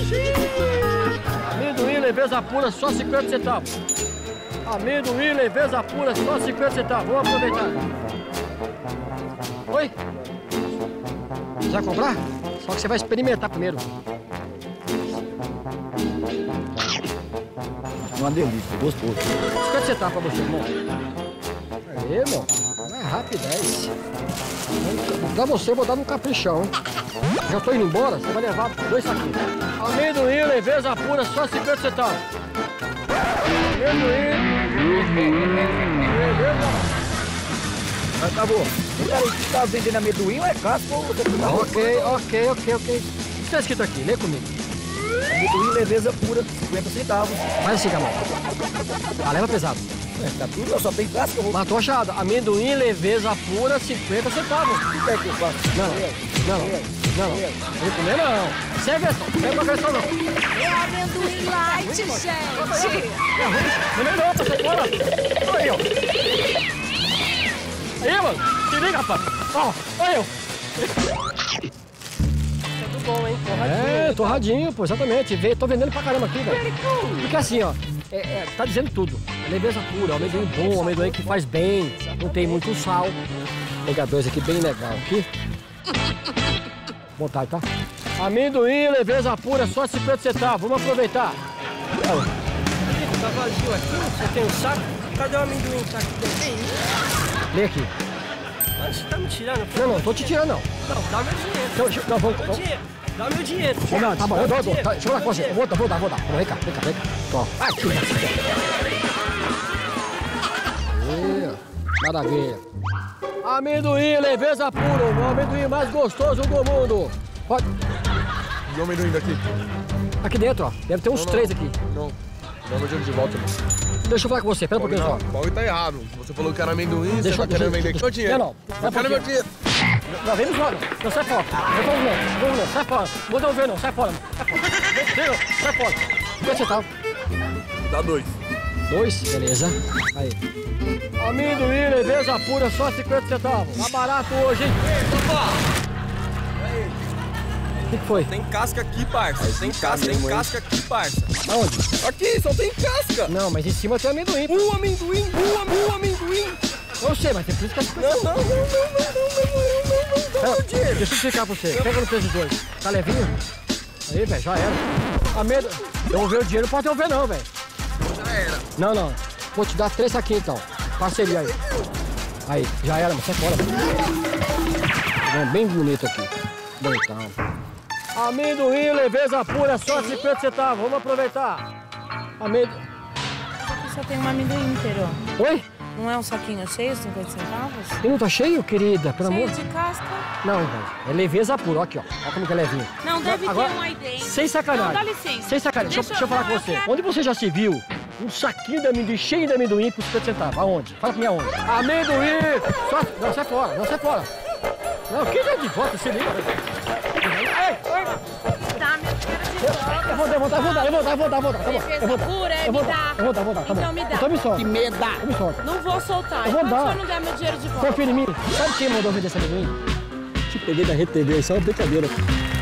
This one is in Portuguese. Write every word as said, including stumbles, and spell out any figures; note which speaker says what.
Speaker 1: Amendoim, leveza pura, só cinquenta centavos. Amendoim, leveza pura, só cinquenta centavos. Vamos aproveitar. Oi? Você vai comprar? Só que você vai experimentar primeiro.
Speaker 2: Uma delícia, gostoso.
Speaker 1: cinquenta centavos pra você, irmão. Aí, irmão. É rapidez. Pra você, eu vou dar um caprichão. Já tô indo embora, você vai levar dois saquinhos. Amendoim, leveza pura, só cinquenta centavos. Amendoim. Leveza.
Speaker 2: Mas tá bom. O cara que tá vendendo amendoim ou é casca ou você tá?
Speaker 1: Ok, ok, ok, ok. O que tá escrito aqui? Lê comigo.
Speaker 2: Amendoim, leveza pura, cinquenta centavos.
Speaker 1: Faz assim, Camargo. Ah, leva pesado.
Speaker 2: É, tá tudo, só tem casca. Eu vou...
Speaker 1: Mas tô achado. Amendoim, leveza pura, cinquenta centavos.
Speaker 2: O que é que eu faço?
Speaker 1: Não, não, não. Não, não. Não comer não. Sem agressão, sem agressão não.
Speaker 3: É amendoim light, gente.
Speaker 1: Não é não, você fora. Olha aí, ó. Aí, mano. Se liga, rapaz. Ó, olha eu. Tudo bom, hein? Torradinho. É, torradinho, pô, exatamente. Vê, tô vendendo pra caramba aqui, velho. Porque assim, ó, é, é, tá dizendo tudo. Leveza pura, amendoim bom, amendoim que faz bem, não tem muito sal. Vou pegar dois aqui bem legal aqui. Vontade, tá? Amendoim, leveza pura, só cinquenta centavos. Vamos aproveitar. Tá vazio aqui, você tem um saco? Cadê o amendoim que tá aqui dentro? Lê aqui. Mas você tá me tirando? Não, não, tô te tirando não. Não, dá meu dinheiro. Então, deixa, não, vamos, vamos. Dá meu dinheiro. Não, tá bom, eu dou, eu dou. Tá, deixa eu falar com você. Eu vou dar, vou dar, vou dar. Vem cá, vem cá, vem cá. Ó. Ai, que maravilha. Amendoim, leveza pura, o amendoim mais gostoso do mundo. Pode.
Speaker 4: E o amendoim daqui?
Speaker 1: Aqui dentro, ó. Deve ter uns
Speaker 4: não,
Speaker 1: três aqui.
Speaker 4: Não, dá meu dinheiro de volta. Não.
Speaker 1: Deixa eu falar com você, pera um pouquinho só.
Speaker 4: O bagulho tá errado. Você falou que era amendoim,
Speaker 1: Deixa,
Speaker 4: você tá
Speaker 1: deixa,
Speaker 4: querendo vender
Speaker 1: deixa,
Speaker 4: aqui. Meu dinheiro.
Speaker 1: Não, não.
Speaker 4: Eu quero meu dinheiro.
Speaker 1: Não, vem me joga. Não, sai fora. Não vamos não, vamos não, sai fora. Não vou devolver não, sai fora. Sai fora. Vem, vem, sai fora. Quanto você tá?
Speaker 4: Dá dois.
Speaker 1: Dois? Beleza. Aí. Amendoim, leveza pura, só cinquenta centavos. Tá barato hoje, hein? O que, que foi?
Speaker 5: Tem casca aqui, parça. Tem casca, tem casca aqui, parça.
Speaker 1: Aonde?
Speaker 5: Aqui, só tem casca.
Speaker 1: Não, mas em cima tem amendoim.
Speaker 5: Um amendoim, um, um amendoim.
Speaker 1: Eu sei, mas tem por isso que é cinquenta
Speaker 5: Não, não, não, não, não, não, não, não, não, não, não, dinheiro.
Speaker 1: Deixa eu explicar pra você. Pega no preço de dois. Tá levinho? Aí, velho, já era. Amendoim. Devolver o dinheiro, não pode devolver não, velho.
Speaker 4: Já era.
Speaker 1: Não, não. Vou te dar três saquinhos então. Parceria aí. Aí, já era, mas sai fora. Tá bem bonito aqui. Bonitão. Amendoim, leveza pura, só cinquenta centavos. Vamos aproveitar. Amendoim.
Speaker 3: Aqui só tem um amendoim inteiro.
Speaker 1: Oi?
Speaker 3: Não é um saquinho cheio, cinquenta centavos?
Speaker 1: E não tá cheio, querida? Pelo
Speaker 3: Cheio
Speaker 1: amor.
Speaker 3: de casca?
Speaker 1: Não, velho. É leveza pura. Ó aqui, ó. Olha como que é levinho.
Speaker 3: Não, deve
Speaker 1: Agora,
Speaker 3: ter um aí dentro.
Speaker 1: sem sacanagem.
Speaker 3: Não, dá licença.
Speaker 1: Sem sacanagem. Deixa, eu- deixa eu falar com
Speaker 3: não,
Speaker 1: você.
Speaker 3: quero.
Speaker 1: Onde você já se viu um saquinho de amendoim cheio de amendoim por cinquenta centavos? Aonde? Fala pra mim aonde. Amendoim! Só... Não, sai fora. Não, sai fora. Não, quem é de volta? Se liga. Ei, ei.
Speaker 3: Dá meu dinheiro de volta.
Speaker 1: Eu vou dar, eu vou dar, eu vou dar, eu vou dar, eu vou dar, eu vou dar, tá bom.
Speaker 3: Defesa
Speaker 1: Eu vou dar,
Speaker 3: pura, é
Speaker 1: eu vou
Speaker 3: me
Speaker 1: dar,
Speaker 3: dá.
Speaker 1: eu vou dar, eu vou dar, tá bom.
Speaker 3: Então me dá.
Speaker 1: Então me solta.
Speaker 2: Que meda.
Speaker 1: Então me solta.
Speaker 3: Não vou soltar.
Speaker 1: Eu vou
Speaker 3: Enquanto
Speaker 1: dar.
Speaker 3: você não der meu dinheiro de volta.
Speaker 1: Confia em mim. Sabe quem mandou vender esse amendoim? Te peguei da rede T V, isso é uma brincadeira.